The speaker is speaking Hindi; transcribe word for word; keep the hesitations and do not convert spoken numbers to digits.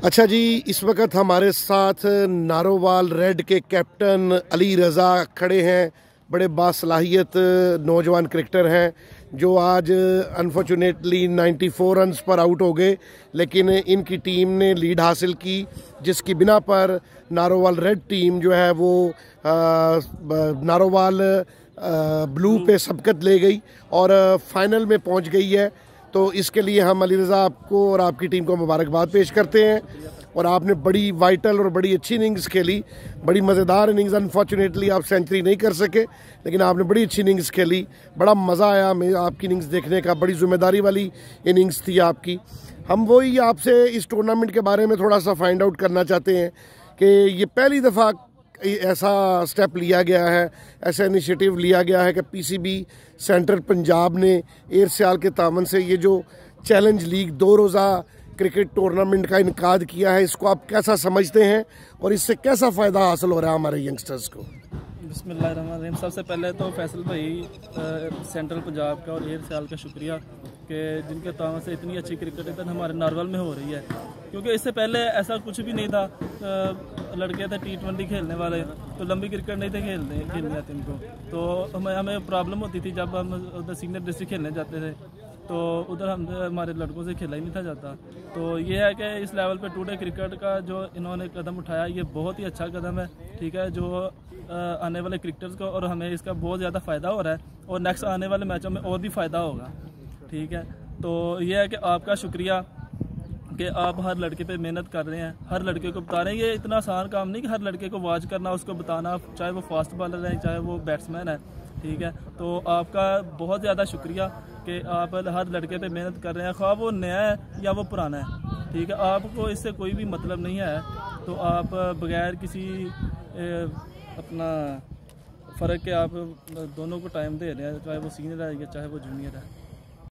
अच्छा जी, इस वक्त हमारे साथ नारोवाल रेड के कैप्टन अली रज़ा खड़े हैं। बड़े बासलाहियत नौजवान क्रिकेटर हैं जो आज अनफॉर्चुनेटली चौरानवे रन्स पर आउट हो गए, लेकिन इनकी टीम ने लीड हासिल की, जिसकी बिना पर नारोवाल रेड टीम जो है वो आ, नारोवाल आ, ब्लू पे सबकत ले गई और फाइनल में पहुंच गई है। तो इसके लिए हम अली रज़ा आपको और आपकी टीम को मुबारकबाद पेश करते हैं। और आपने बड़ी वाइटल और बड़ी अच्छी इनिंग्स खेली, बड़ी मज़ेदार इनिंग्स। अनफॉर्चुनेटली आप सेंचुरी नहीं कर सके, लेकिन आपने बड़ी अच्छी इनिंग्स खेली। बड़ा मज़ा आया हमें आपकी इनिंग्स देखने का। बड़ी जिम्मेदारी वाली इनिंग्स थी आपकी। हम वही आपसे इस टूर्नामेंट के बारे में थोड़ा सा फाइंड आउट करना चाहते हैं कि ये पहली दफ़ा ऐसा स्टेप लिया गया है, ऐसा इनिशिएटिव लिया गया है कि पीसीबी सेंट्रल पंजाब ने एयर सियाल के तामन से ये जो चैलेंज लीग दो रोज़ा क्रिकेट टूर्नामेंट का इनकाद किया है। इसको आप कैसा समझते हैं और इससे कैसा फ़ायदा हासिल हो रहा है हमारे यंगस्टर्स को? बिस्मिल्लाहिर्रहमानिर्रहीम। सबसे पहले तो फैसल भाई सेंट्रल पंजाब का और एयर सियाल का शुक्रिया कि जिनके तामन से इतनी अच्छी क्रिकेट इधर हमारे नारवल में हो रही है, क्योंकि इससे पहले ऐसा कुछ भी नहीं था। लड़के थे टी ट्वेंटी खेलने वाले, तो लंबी क्रिकेट नहीं थे खेलने खेलनी आती इनको। तो हमें हमें प्रॉब्लम होती थी जब हम उधर सीनियर डिस्ट्रिक्ट खेलने जाते थे, तो उधर हम हमारे लड़कों से खेला ही नहीं था जाता। तो ये है कि इस लेवल पे टूडे क्रिकेट का जो इन्होंने कदम उठाया, ये बहुत ही अच्छा कदम है। ठीक है, जो आने वाले क्रिकेटर्स को और हमें इसका बहुत ज़्यादा फ़ायदा हो रहा है और नेक्स्ट आने वाले मैचों में और भी फ़ायदा होगा। ठीक है, तो ये है कि आपका शुक्रिया कि आप हर लड़के पे मेहनत कर रहे हैं, हर लड़के को बता रहे हैं। ये इतना आसान काम नहीं कि हर लड़के को वॉच करना, उसको बताना, चाहे वो फास्ट बॉलर है चाहे वो बैट्समैन है। ठीक है, तो आपका बहुत ज़्यादा शुक्रिया कि आप हर लड़के पे मेहनत कर रहे हैं, ख्वाह वो नया है या वो पुराना है। ठीक है, आपको इससे कोई भी मतलब नहीं है, तो आप बगैर किसी ए, अपना फ़र्क के आप दोनों को टाइम दे रहे हैं, चाहे वो सीनियर है या चाहे वो जूनियर है।